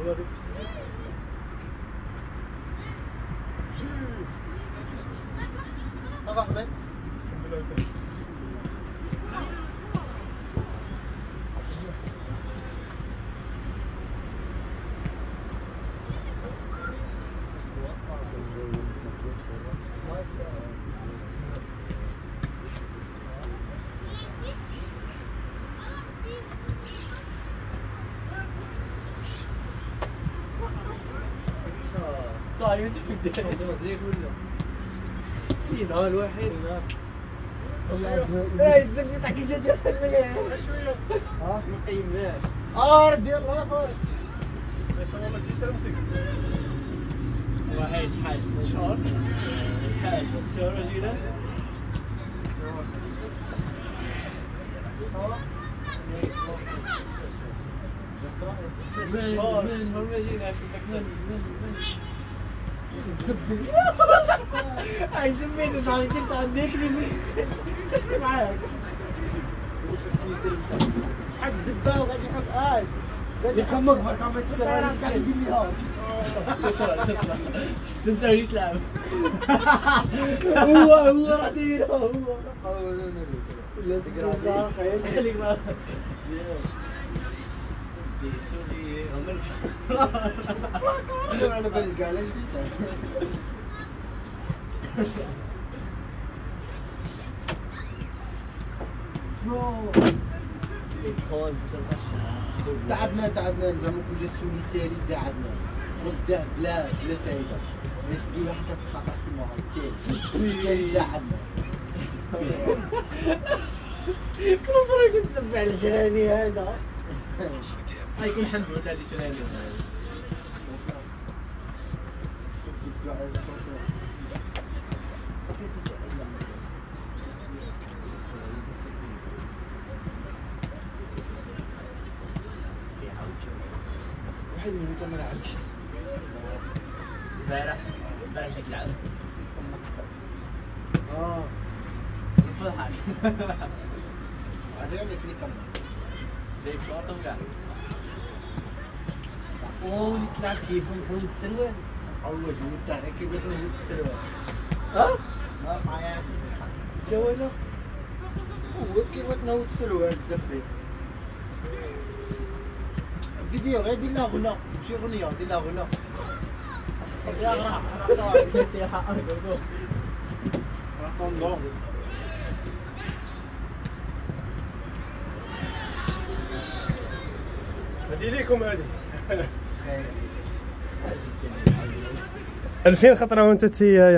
Ça va Ahmed? صاير تبدا زيك ولا فين ها الواحد اي الزبده تاع كيفاش دير شويه ها ما قيمناش دير الله فوق والله جيت ترمتك واحد شحال 6 شهور شحال 6 شهور جينا شهور ما جيناش هاي زبيني تاع قلت عندك لي خشني معاك حق زبده وقاعد يحط قاعد يكمل كم تشتغل ايش قاعد يجيب لي هون شو انت وليت تلعب هو راه داير هو لازم خليك معاه سوري عمل انا على بالي كاع لا جديده تعبنا نجمو جات سولي التالي داعدنا وده بلا فايده تجي حتى في خاطرك كيما التالي داعدنا كل مرة كنسب على الجراني هذا هايك الحمد لله اللي شراني واحد من الكاميرا عندي امبارح جيت لعب الفضحك عرفني كلي كاميرا جايب شرطة وكاع اوه تلعب كيف نحوس السروال اول نتاع كيف نحوس السروال ما معايا شو ولا هو كيف تنوض السروال تزبي فيديو غير دير لها غنى ماشي غنية دير لها غنى يا راه صاحبي يا حقك راه طوندون هذه ليكم هذه 2000 خطره وانت